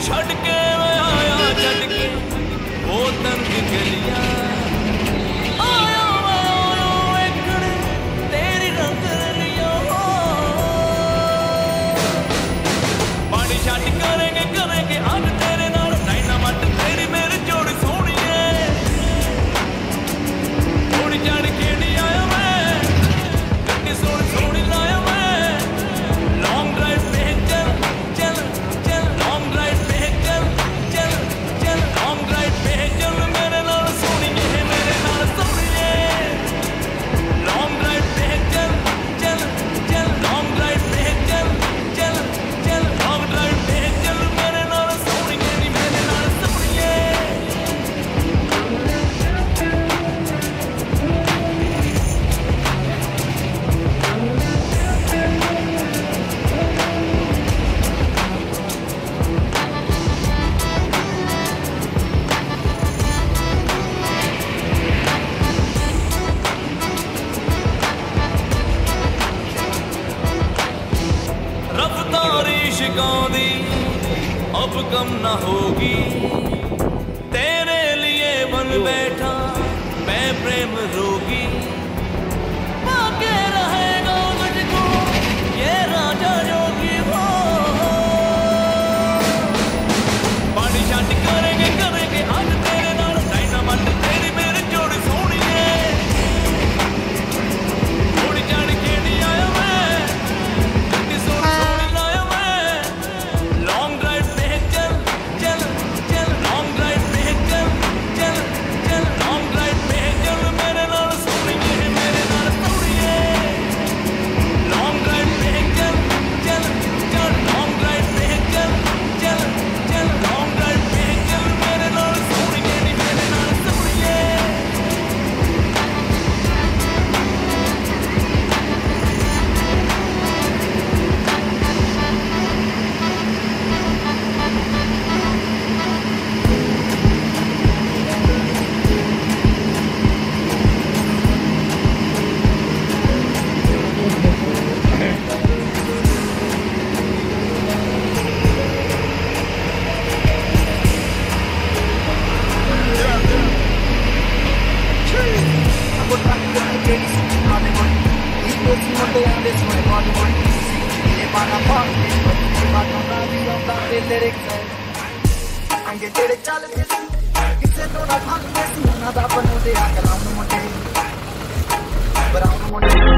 छड़ के मैं आया झटके वो तंग गलियां आया मैं आया एकड़े तेरी रंग रलियां पानी शाटी करेंगे करेंगे आज तेरे नाल डायनामाइट तेरी मेरी जोड़ी सोनी है थोड़ी चढ़ के नहीं आया मैं गड्डी सोनी सोनी लाया मैं लॉन्ग ड्राइव पे चल चल चल लॉन्ग ड्राइव पे चल चल चल लॉन्ग ड्राइव पे चल मेरे नाल सोनी है मेरे नाल सोनी है लॉन्ग ड्राइव पे चल चल चल लॉन्ग ड्राइव पे चल चल चल लॉन्ग ड्राइव पे चल मेरे नाल सोनी है नी मेरे नाल सोनी है रफ्तारी शिकौंदी अब कम ना होगी तेरे लिए बन बैठा मैं प्रेम रोगी बाके रहेगा मुझको ये राजा योगी हो पानी शाटी करेंगे करेंगे आज तेरे नाल डायनामाइट तेरी मेरी जोड़ी सोनी है थोड़ी चढ़ के नहीं आया मैं गड्डी सोनी सोनी लाया मैं लॉन्ग ड्राइव पे चल चल चल लॉन्ग ड्राइव पे चल चल चल लॉन्ग ड्राइव पे चल मेरे नाल सोनी है मेरे नाल सोनी है लॉन्ग ड्राइव पे चल चल चल लॉन्ग ड्राइव पे चल चल चल लॉन्ग ड्राइव पे चल मेरे नाल सोनी है नी मेरे नाल सोनी है अंगे तेरे चल किसे तो ना भाग के सुना दा बनोदे आ कलाम मुंडे ब्राउन मुंडे